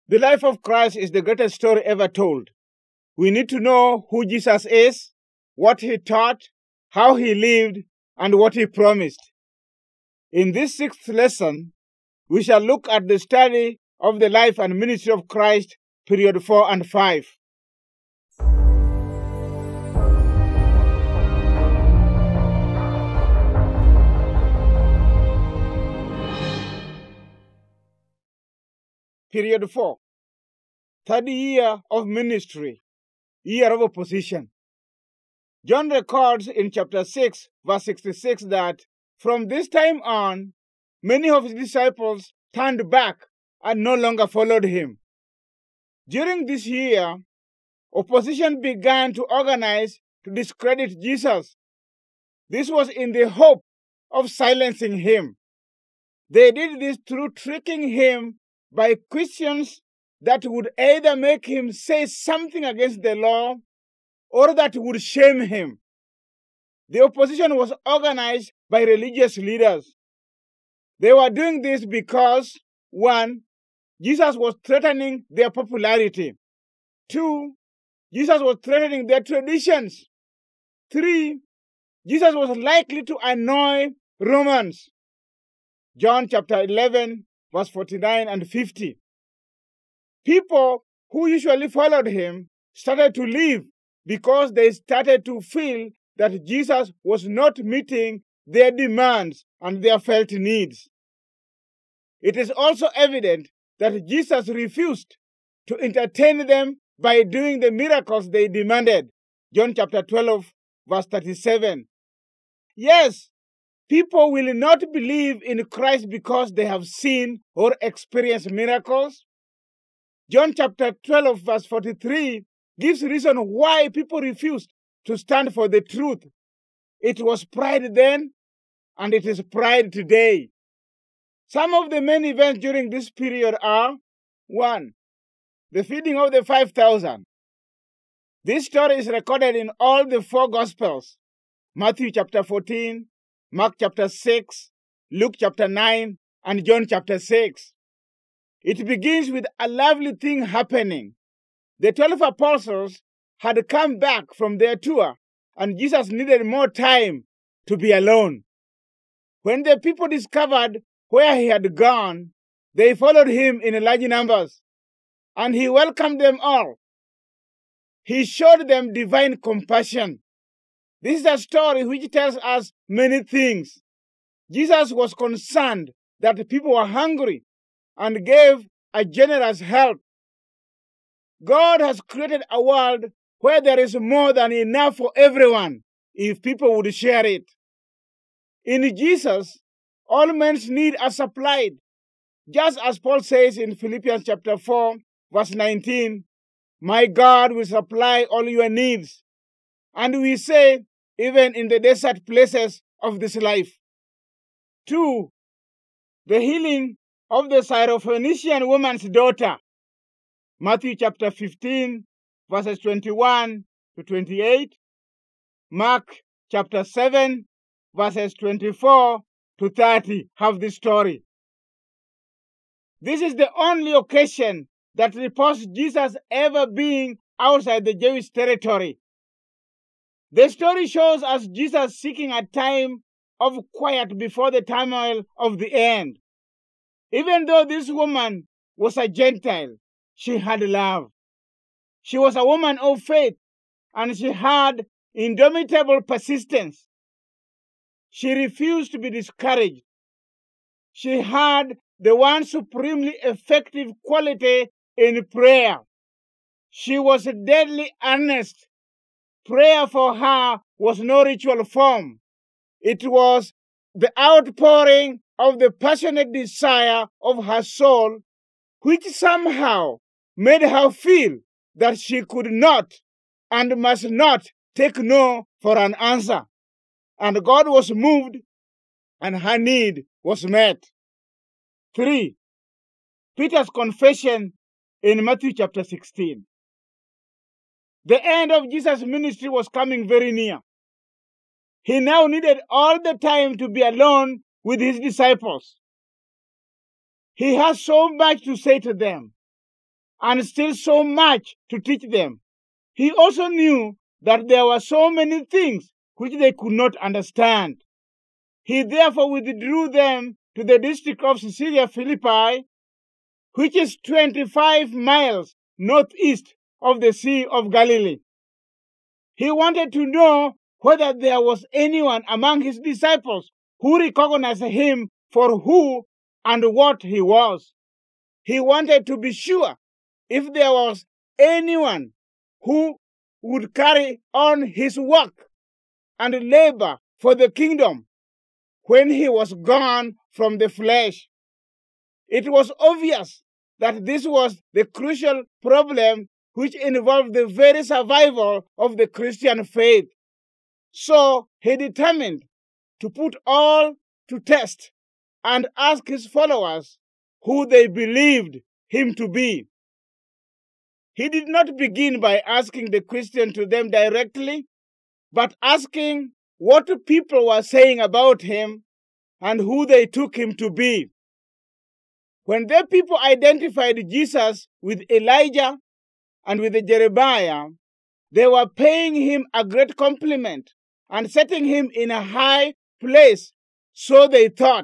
The life of Christ is the greatest story ever told. We need to know who Jesus is, what he taught, how he lived, and what he promised. In this sixth lesson, we shall look at the study of the life and ministry of Christ, period 4 and 5. Period 4. Third year of ministry, year of opposition. John records in chapter 6, verse 66 that from this time on, many of his disciples turned back and no longer followed him. During this year, opposition began to organize to discredit Jesus. This was in the hope of silencing him. They did this through tricking him by questions that would either make him say something against the law or that would shame him. The opposition was organized by religious leaders. They were doing this because, 1, Jesus was threatening their popularity. 2, Jesus was threatening their traditions. 3, Jesus was likely to annoy Romans. John chapter 11, verse 49 and 50. People who usually followed him started to leave because they started to feel that Jesus was not meeting their demands and their felt needs. It is also evident that Jesus refused to entertain them by doing the miracles they demanded. John chapter 12, verse 37. Yes, people will not believe in Christ because they have seen or experienced miracles. John chapter 12, verse 43 gives reason why people refused to stand for the truth. It was pride then, and it is pride today. Some of the main events during this period are: 1, the feeding of the 5,000. This story is recorded in all the 4 Gospels: Matthew chapter 14, Mark chapter 6, Luke chapter 9, and John chapter 6. It begins with a lovely thing happening. The 12 apostles had come back from their tour, and Jesus needed more time to be alone. When the people discovered where he had gone, they followed him in large numbers, and he welcomed them all. He showed them divine compassion. This is a story which tells us many things. Jesus was concerned that people were hungry and gave a generous help. God has created a world where there is more than enough for everyone if people would share it. In Jesus, all men's needs are supplied, just as Paul says in Philippians chapter 4, verse 19, "My God will supply all your needs." And we say, even in the desert places of this life. 2, the healing of the Syrophoenician woman's daughter. Matthew chapter 15, verses 21 to 28. Mark chapter 7, verses 24 to 30 have this story. This is the only occasion that reports Jesus ever being outside the Jewish territory. The story shows us Jesus seeking a time of quiet before the turmoil of the end. Even though this woman was a Gentile, she had love. She was a woman of faith, and she had indomitable persistence. She refused to be discouraged. She had the one supremely effective quality in prayer. She was deadly earnest. Prayer for her was no ritual form. It was the outpouring of the passionate desire of her soul, which somehow made her feel that she could not and must not take no for an answer. And God was moved, and her need was met. 3, Peter's confession in Matthew chapter 16. The end of Jesus' ministry was coming very near. He now needed all the time to be alone with his disciples. He has so much to say to them. and still so much to teach them. He also knew that there were so many things which they could not understand. He therefore withdrew them to the district of Caesarea Philippi, which is 25 miles northeast of the Sea of Galilee. He wanted to know whether there was anyone among his disciples who recognized him for who and what he was. He wanted to be sure if there was anyone who would carry on his work and labor for the kingdom when he was gone from the flesh. It was obvious that this was the crucial problem which involved the very survival of the Christian faith. So he determined to put all to test and ask his followers who they believed him to be. He did not begin by asking the question to them directly, but asking what people were saying about him and who they took him to be. When the people identified Jesus with Elijah and with Jeremiah, they were paying him a great compliment and setting him in a high place, so they thought.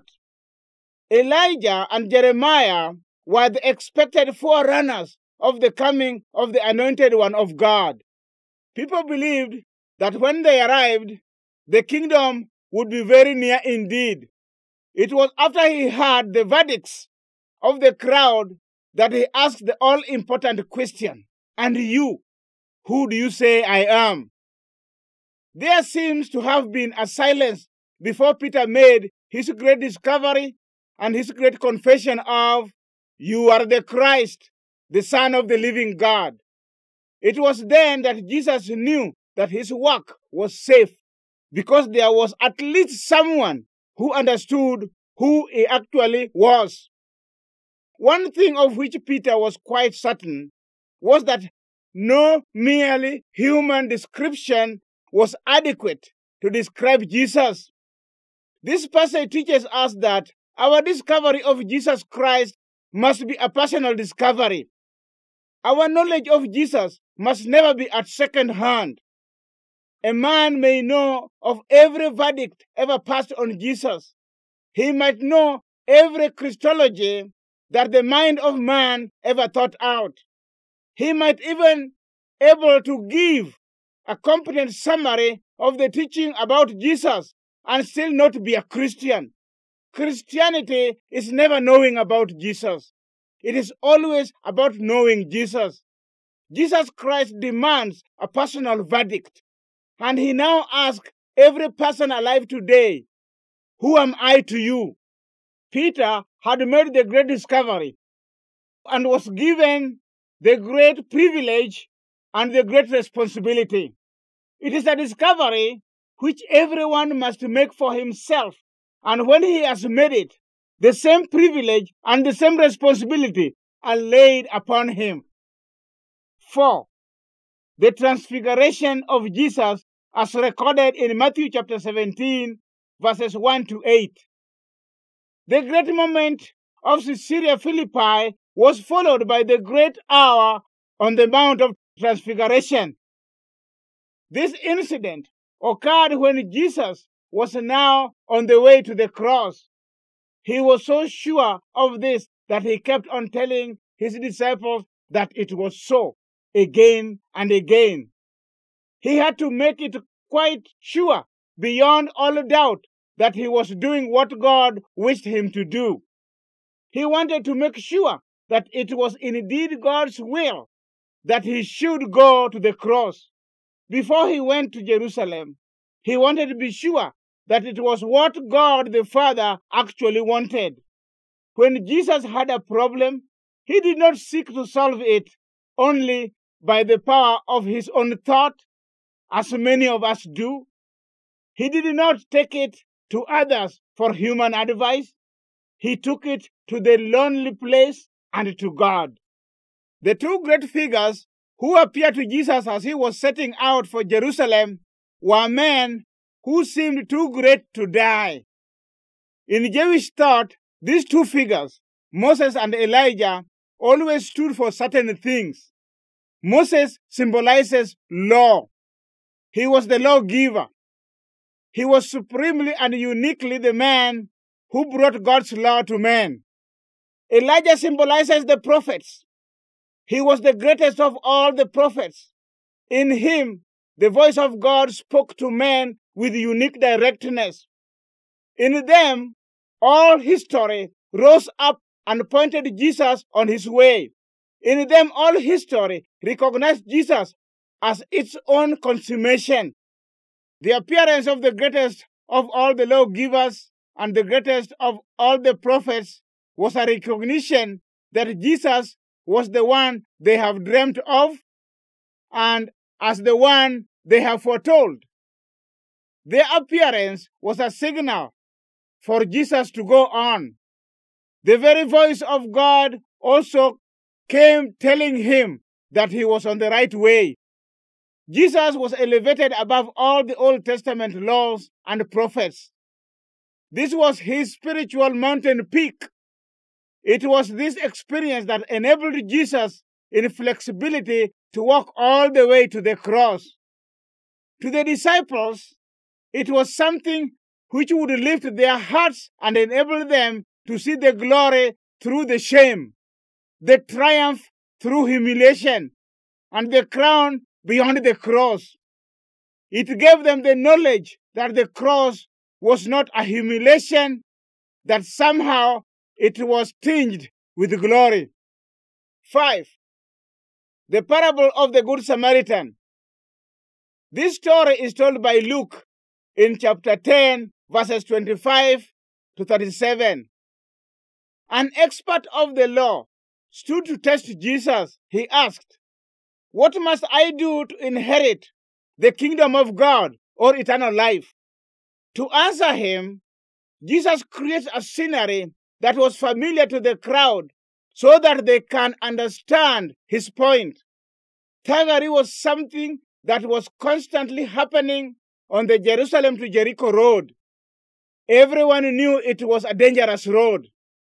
Elijah and Jeremiah were the expected forerunners of the coming of the Anointed One of God. People believed that when they arrived, the kingdom would be very near indeed. It was after he heard the verdicts of the crowd that he asked the all-important question, "And you, who do you say I am?" There seems to have been a silence before Peter made his great discovery and his great confession of, "You are the Christ, the Son of the living God." It was then that Jesus knew that his work was safe, because there was at least someone who understood who he actually was. One thing of which Peter was quite certain was that no merely human description was adequate to describe Jesus. This passage teaches us that our discovery of Jesus Christ must be a personal discovery. Our knowledge of Jesus must never be at second hand. A man may know of every verdict ever passed on Jesus. He might know every Christology that the mind of man ever thought out. He might even be able to give a competent summary of the teaching about Jesus and still not be a Christian. Christianity is never knowing about Jesus. It is always about knowing Jesus. Jesus Christ demands a personal verdict, and he now asks every person alive today, "Who am I to you?" Peter had made the great discovery and was given the great privilege and the great responsibility. It is a discovery which everyone must make for himself, and when he has made it, the same privilege and the same responsibility are laid upon him. 4. The transfiguration of Jesus as recorded in Matthew chapter 17, verses 1 to 8. The great moment of Caesarea Philippi was followed by the great hour on the Mount of Transfiguration. This incident occurred when Jesus was now on the way to the cross. He was so sure of this that he kept on telling his disciples that it was so, again and again. He had to make it quite sure, beyond all doubt, that he was doing what God wished him to do. He wanted to make sure that it was indeed God's will that he should go to the cross. Before he went to Jerusalem, he wanted to be sure that it was what God the Father actually wanted. When Jesus had a problem, he did not seek to solve it only by the power of his own thought, as many of us do. He did not take it to others for human advice. He took it to the lonely place and to God. The two great figures who appeared to Jesus as he was setting out for Jerusalem were men who seemed too great to die. In Jewish thought, these two figures, Moses and Elijah, always stood for certain things. Moses symbolizes law. He was the lawgiver. He was supremely and uniquely the man who brought God's law to man. Elijah symbolizes the prophets. He was the greatest of all the prophets. In him, the voice of God spoke to men with unique directness. In them, all history rose up and pointed Jesus on his way. In them, all history recognized Jesus as its own consummation. The appearance of the greatest of all the lawgivers and the greatest of all the prophets was a recognition that Jesus was the one they have dreamt of and as the one they have foretold. Their appearance was a signal for Jesus to go on. The very voice of God also came telling him that he was on the right way. Jesus was elevated above all the Old Testament laws and prophets. This was his spiritual mountain peak. It was this experience that enabled Jesus in flexibility to walk all the way to the cross. To the disciples, it was something which would lift their hearts and enable them to see the glory through the shame, the triumph through humiliation, and the crown beyond the cross. It gave them the knowledge that the cross was not a humiliation, that somehow it was tinged with glory. 5. The parable of the Good Samaritan. This story is told by Luke in chapter 10, verses 25 to 37. An expert of the law stood to test Jesus. He asked, "What must I do to inherit the kingdom of God or eternal life?" To answer him, Jesus creates a scenery that was familiar to the crowd so that they can understand his point. Thuggery was something that was constantly happening on the Jerusalem to Jericho road. Everyone knew it was a dangerous road.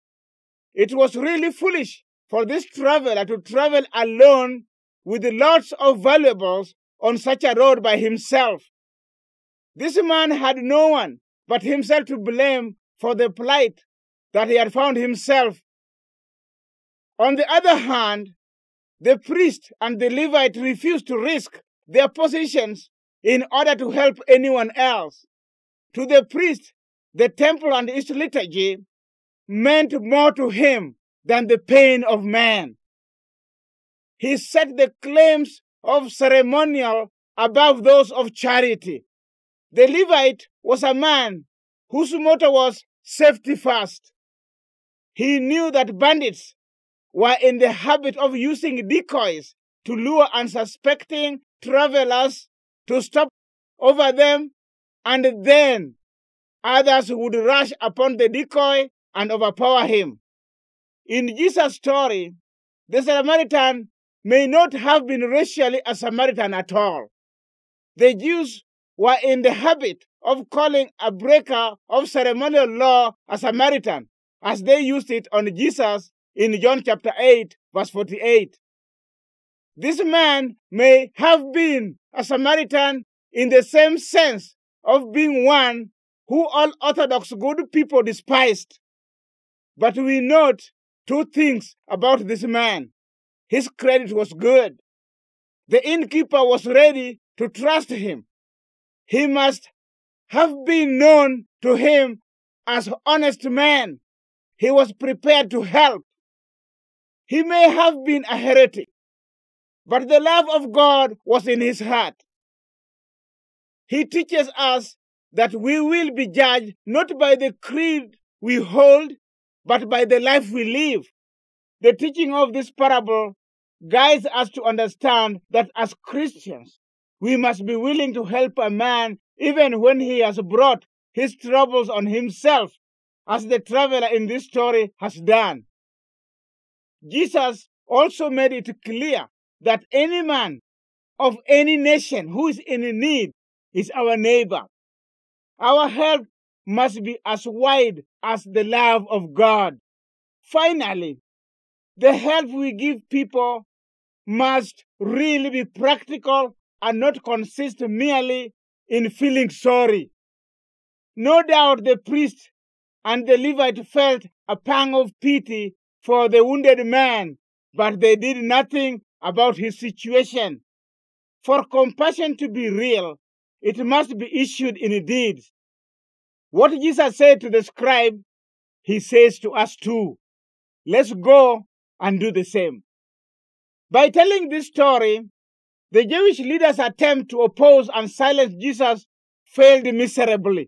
It was really foolish for this traveler to travel alone with lots of valuables on such a road by himself. This man had no one but himself to blame for the plight that he had found himself. On the other hand, the priest and the Levite refused to risk their positions in order to help anyone else. To the priest, the temple and its liturgy meant more to him than the pain of man. He set the claims of ceremonial above those of charity. The Levite was a man whose motto was safety first. He knew that bandits were in the habit of using decoys to lure unsuspecting travelers to stop over them, and then others would rush upon the decoy and overpower him. In Jesus' story, the Samaritan may not have been racially a Samaritan at all. The Jews were in the habit of calling a breaker of ceremonial law a Samaritan, as they used it on Jesus in John chapter 8, verse 48. This man may have been a Samaritan in the same sense of being one who all Orthodox good people despised. But we note two things about this man. His credit was good. The innkeeper was ready to trust him. He must have been known to him as an honest man. He was prepared to help. He may have been a heretic, but the love of God was in his heart. He teaches us that we will be judged not by the creed we hold, but by the life we live. The teaching of this parable guides us to understand that as Christians, we must be willing to help a man even when he has brought his troubles on himself, as the traveler in this story has done. Jesus also made it clear that any man of any nation who is in need is our neighbor. Our help must be as wide as the love of God. Finally, The help we give people must really be practical and not consist merely in feeling sorry. No doubt the priest and the Levite felt a pang of pity for the wounded man, but they did nothing about his situation. For compassion to be real, it must be issued in deeds. What Jesus said to the scribe, he says to us too. Let's go and do the same. By telling this story, the Jewish leaders' attempt to oppose and silence Jesus failed miserably.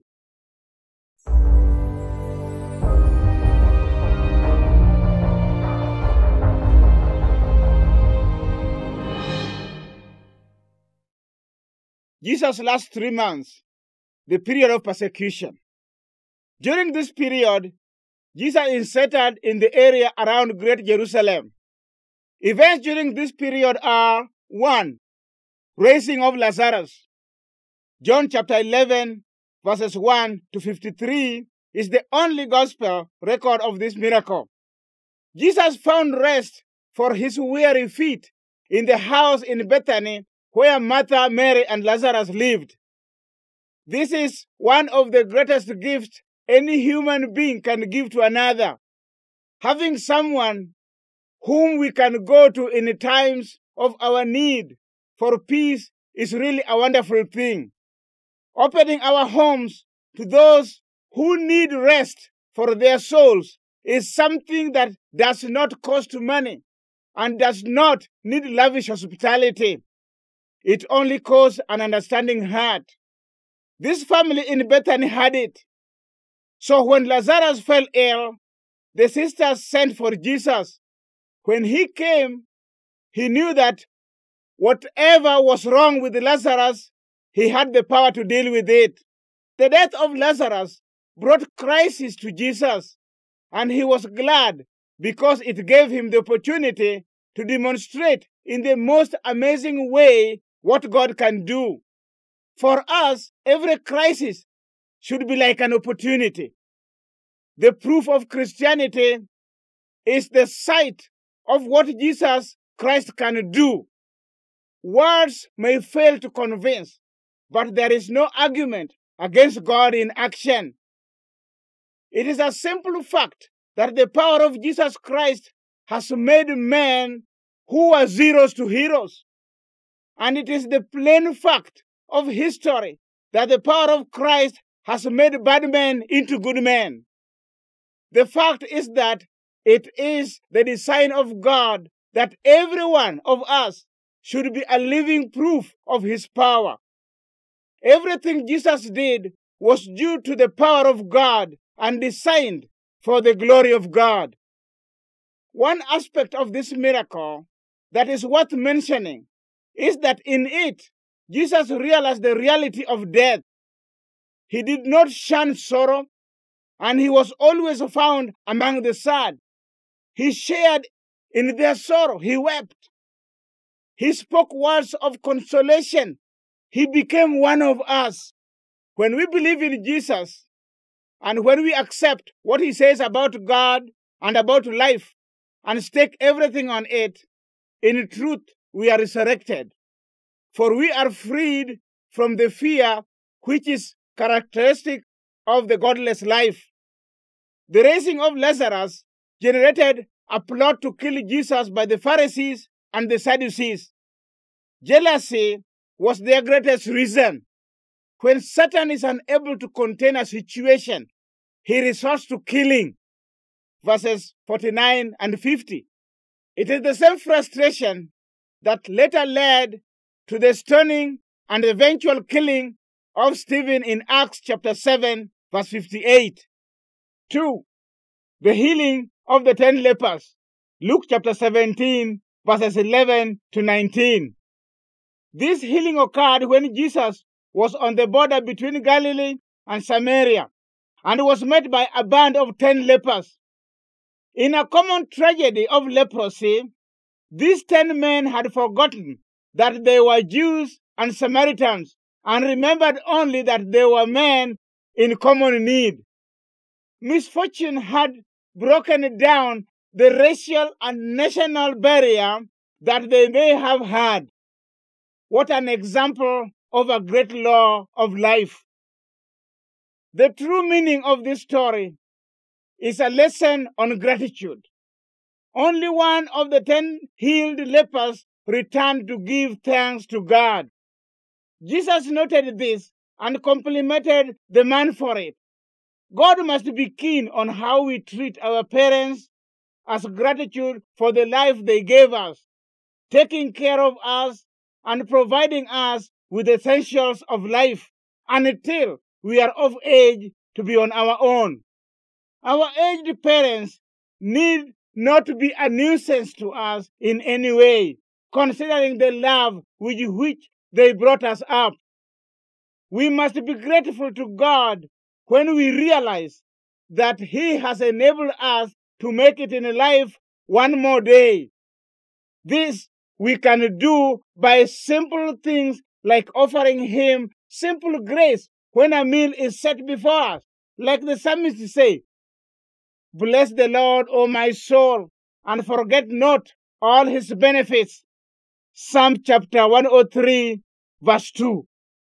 Jesus' last 3 months, the period of persecution. During this period, Jesus is settled in the area around Great Jerusalem. Events during this period are 1. Raising of Lazarus. John chapter 11, verses 1 to 53 is the only gospel record of this miracle. Jesus found rest for his weary feet in the house in Bethany where Martha, Mary, and Lazarus lived. This is one of the greatest gifts any human being can give to another. Having someone whom we can go to in times of our need for peace is really a wonderful thing. Opening our homes to those who need rest for their souls is something that does not cost money and does not need lavish hospitality. It only costs an understanding heart. This family in Bethany had it. So when Lazarus fell ill, the sisters sent for Jesus. When he came, he knew that whatever was wrong with Lazarus, he had the power to deal with it. The death of Lazarus brought crisis to Jesus, and he was glad because it gave him the opportunity to demonstrate in the most amazing way what God can do. For us, every crisis should be like an opportunity. The proof of Christianity is the sight of what Jesus Christ can do. Words may fail to convince, but there is no argument against God in action. It is a simple fact that the power of Jesus Christ has made men who were zeros to heroes. And it is the plain fact of history that the power of Christ has made bad men into good men. The fact is that it is the design of God that every one of us should be a living proof of his power. Everything Jesus did was due to the power of God and designed for the glory of God. One aspect of this miracle that is worth mentioning is that in it, Jesus realized the reality of death. He did not shun sorrow, and he was always found among the sad. He shared in their sorrow. He wept. He spoke words of consolation. He became one of us. When we believe in Jesus, and when we accept what he says about God and about life, and stake everything on it, in truth, we are resurrected. For we are freed from the fear which is characteristic of the godless life. The raising of Lazarus generated a plot to kill Jesus by the Pharisees and the Sadducees. Jealousy was their greatest reason. When Satan is unable to contain a situation, he resorts to killing. Verses 49 and 50. It is the same frustration that later led to the stoning and eventual killing of Stephen in Acts chapter 7, verse 58. 2. The healing of the 10 lepers. Luke chapter 17, verses 11 to 19. This healing occurred when Jesus was on the border between Galilee and Samaria and was met by a band of 10 lepers. In a common tragedy of leprosy, these 10 men had forgotten that they were Jews and Samaritans and remembered only that they were men in common need. Misfortune had broken down the racial and national barrier that they may have had. What an example of a great law of life. The true meaning of this story is a lesson on gratitude. Only one of the 10 healed lepers returned to give thanks to God. Jesus noted this and complimented the man for it. God must be keen on how we treat our parents as gratitude for the life they gave us, taking care of us and providing us with the essentials of life until we are of age to be on our own. Our aged parents need not to be a nuisance to us in any way, considering the love with which they brought us up. We must be grateful to God when we realize that He has enabled us to make it in life one more day. This we can do by simple things like offering Him simple grace when a meal is set before us. Like the psalmist says, "Bless the Lord, O my soul, and forget not all His benefits." Psalm chapter 103, verse 2.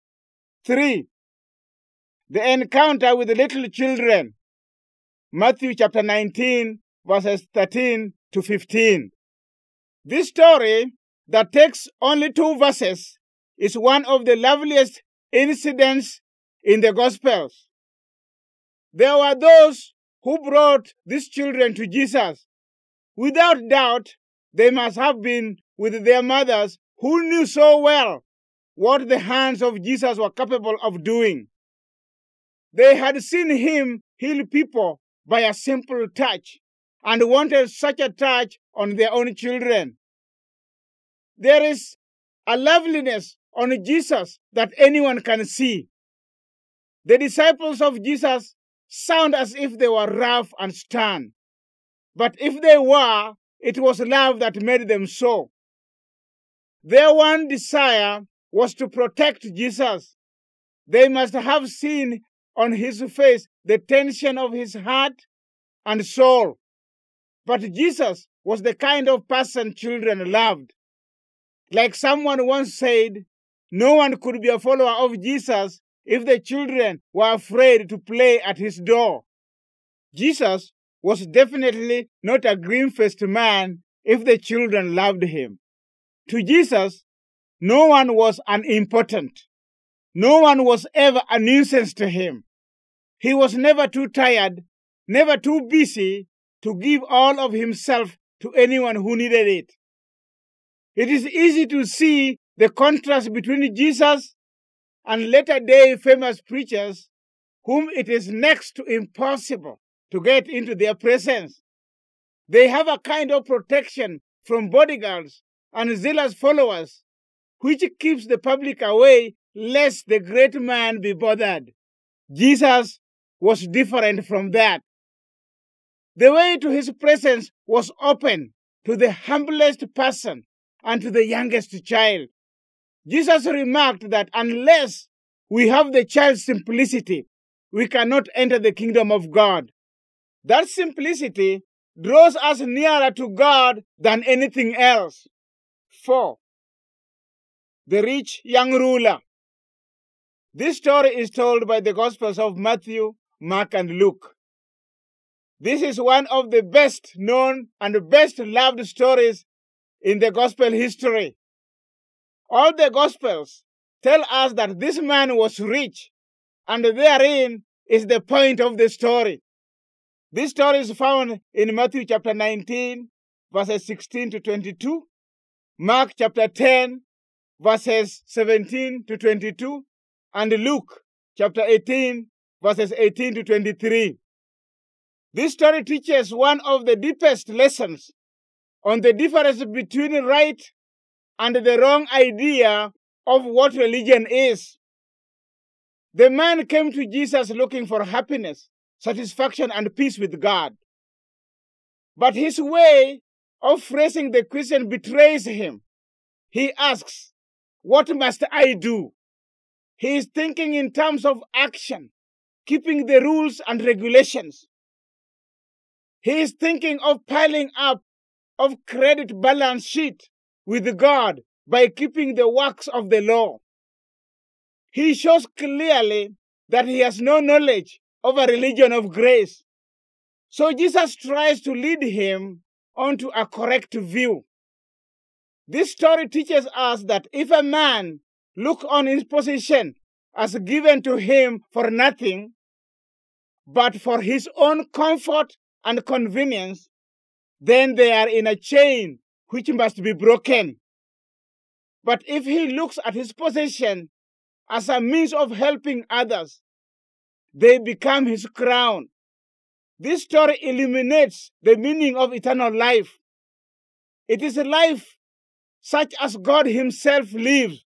3. The encounter with the little children. Matthew chapter 19, verses 13 to 15. This story that takes only 2 verses is one of the loveliest incidents in the Gospels. There were those who brought these children to Jesus. Without doubt, they must have been with their mothers who knew so well what the hands of Jesus were capable of doing. They had seen Him heal people by a simple touch and wanted such a touch on their own children. There is a loveliness on Jesus that anyone can see. The disciples of Jesus sound as if they were rough and stern, but if they were, it was love that made them so. Their one desire was to protect Jesus. They must have seen on His face the tension of His heart and soul. But Jesus was the kind of person children loved. Like someone once said, no one could be a follower of Jesus if the children were afraid to play at His door. Jesus was definitely not a green-faced man if the children loved Him. To Jesus, no one was unimportant. No one was ever a nuisance to Him. He was never too tired, never too busy to give all of Himself to anyone who needed it. It is easy to see the contrast between Jesus and latter-day famous preachers whom it is next to impossible to get into their presence. They have a kind of protection from bodyguards and zealous followers, which keeps the public away lest the great man be bothered. Jesus was different from that. The way to His presence was open to the humblest person and to the youngest child. Jesus remarked that unless we have the child's simplicity, we cannot enter the kingdom of God. That simplicity draws us nearer to God than anything else. 4. The rich young ruler. This story is told by the Gospels of Matthew, Mark, and Luke. This is one of the best known and best loved stories in the Gospel history. All the Gospels tell us that this man was rich, and therein is the point of the story. This story is found in Matthew chapter 19, verses 16 to 22, Mark chapter 10, verses 17 to 22, and Luke chapter 18, verses 18 to 23. This story teaches one of the deepest lessons on the difference between right and the wrong idea of what religion is. The man came to Jesus looking for happiness, satisfaction, and peace with God. But his way of phrasing the question betrays him. He asks, "What must I do?" He is thinking in terms of action, keeping the rules and regulations. He is thinking of piling up of credit balance sheet with God by keeping the works of the law. He shows clearly that he has no knowledge of a religion of grace. So Jesus tries to lead him onto a correct view. This story teaches us that if a man looks on his position as given to him for nothing, but for his own comfort and convenience, then they are in a chain which must be broken. But if he looks at his position as a means of helping others, they become his crown. This story illuminates the meaning of eternal life. It is a life such as God himself lives.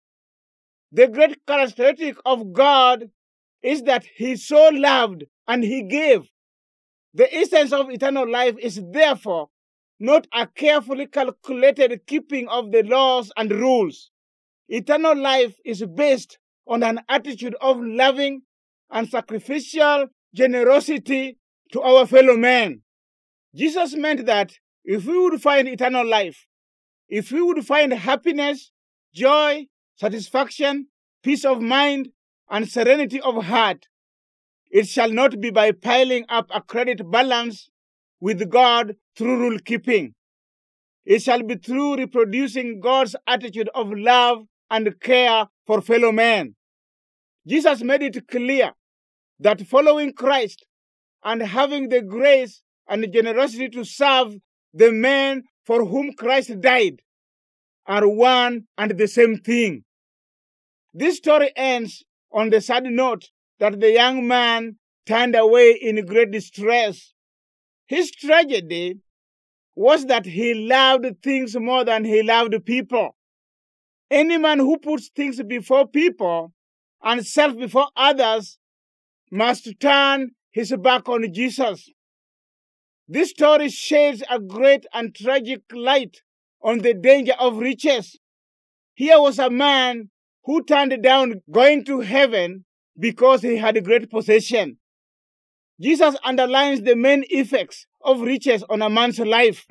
The great characteristic of God is that he so loved and he gave. The essence of eternal life is therefore not a carefully calculated keeping of the laws and rules. Eternal life is based on an attitude of loving and sacrificial generosity to our fellow men. Jesus meant that if we would find eternal life, if we would find happiness, joy, satisfaction, peace of mind, and serenity of heart, it shall not be by piling up a credit balance with God through rule keeping. It shall be through reproducing God's attitude of love and care for fellow men. Jesus made it clear that following Christ and having the grace and generosity to serve the men for whom Christ died are one and the same thing. This story ends on the sad note that the young man turned away in great distress. His tragedy was that he loved things more than he loved people. Any man who puts things before people and self before others must turn his back on Jesus. This story sheds a great and tragic light on the danger of riches. Here was a man who turned down going to heaven because he had a great possession. Jesus underlines the main effects of riches on a man's life.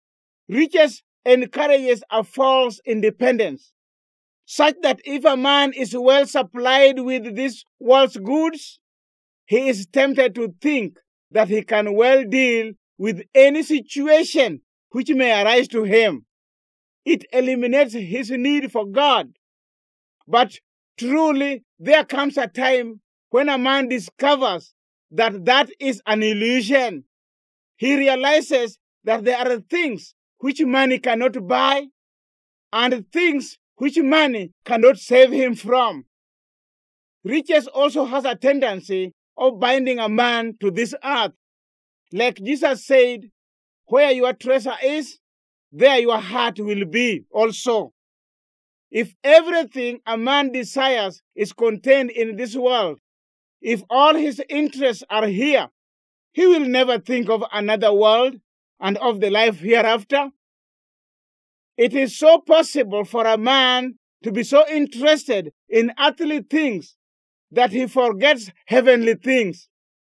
Riches encourages a false independence, such that if a man is well supplied with this world's goods, he is tempted to think that he can well deal with any situation which may arise to him. It eliminates his need for God. But truly, there comes a time when a man discovers that that is an illusion. He realizes that there are things which money cannot buy and things which money cannot save him from. Riches also has a tendency of binding a man to this earth. Like Jesus said, where your treasure is, there your heart will be also. If everything a man desires is contained in this world, if all his interests are here, he will never think of another world and of the life hereafter. It is so possible for a man to be so interested in earthly things that he forgets heavenly things.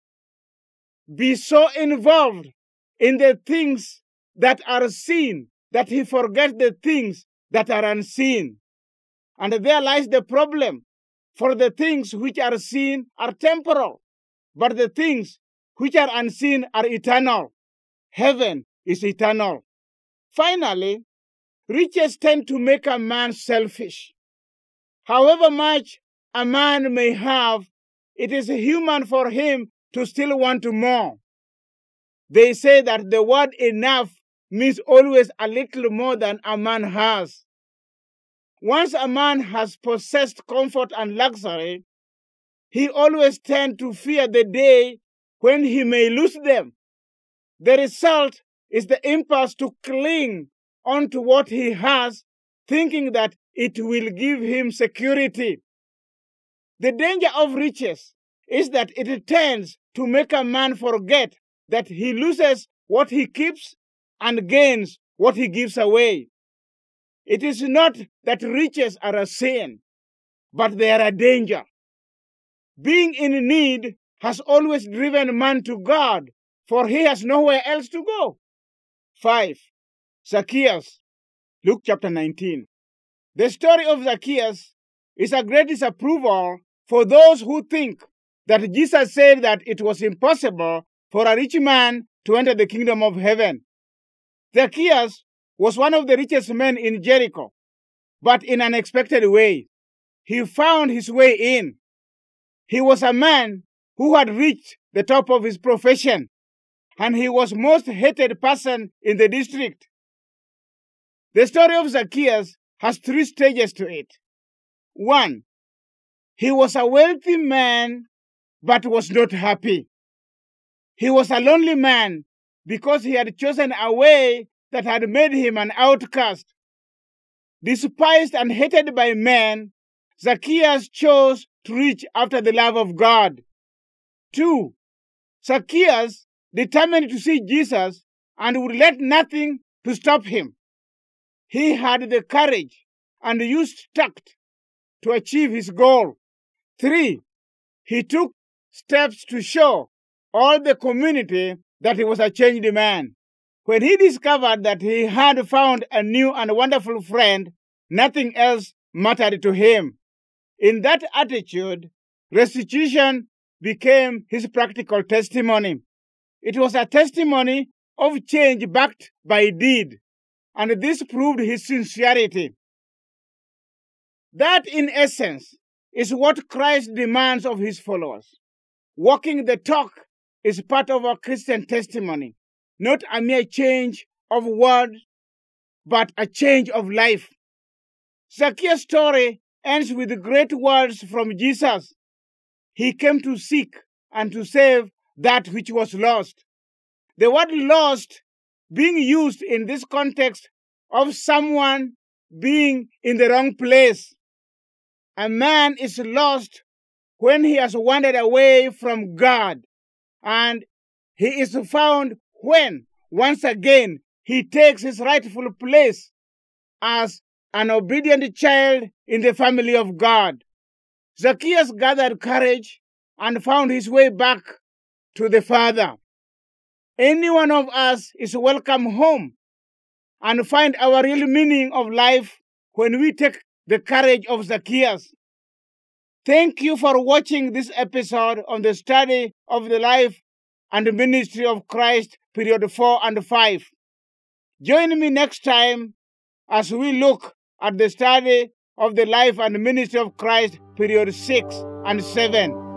Be so involved in the things that are seen that he forgets the things that are unseen. And there lies the problem, for the things which are seen are temporal, but the things which are unseen are eternal. Heaven is eternal. Finally, riches tend to make a man selfish. However much a man may have, it is human for him to still want more. They say that the word enough means always a little more than a man has. Once a man has possessed comfort and luxury, he always tends to fear the day when he may lose them. The result is the impulse to cling onto what he has, thinking that it will give him security. The danger of riches is that it tends to make a man forget that he loses what he keeps and gains what he gives away. It is not that riches are a sin, but they are a danger. Being in need has always driven man to God for he has nowhere else to go. 5. Zacchaeus, Luke chapter 19. The story of Zacchaeus is a great disapproval for those who think that Jesus said that it was impossible for a rich man to enter the kingdom of heaven. Zacchaeus was one of the richest men in Jericho, but in an unexpected way, he found his way in. He was a man who had reached the top of his profession, and he was most hated person in the district. The story of Zacchaeus has 3 stages to it. 1. He was a wealthy man, but was not happy. He was a lonely man because he had chosen a way that had made him an outcast. Despised and hated by men, Zacchaeus chose to reach after the love of God. 2. Zacchaeus determined to see Jesus and would let nothing to stop him. He had the courage and used tact to achieve his goal. 3. He took steps to show all the community that he was a changed man. When he discovered that he had found a new and wonderful friend, nothing else mattered to him. In that attitude, restitution became his practical testimony. It was a testimony of change backed by deed, and this proved his sincerity. That, in essence, is what Christ demands of his followers. Walking the talk is part of our Christian testimony, not a mere change of words, but a change of life. Zacchaeus' story ends with great words from Jesus. He came to seek and to save that which was lost. The word lost being used in this context of someone being in the wrong place. A man is lost when he has wandered away from God, and he is found when, once again, he takes his rightful place as an obedient child in the family of God. Zacchaeus gathered courage and found his way back to the Father. Any one of us is welcome home and find our real meaning of life when we take the courage of Zacchaeus. Thank you for watching this episode on the study of the life and ministry of Christ, period 4 and 5. Join me next time as we look at the study of the life and ministry of Christ, period 6 and 7.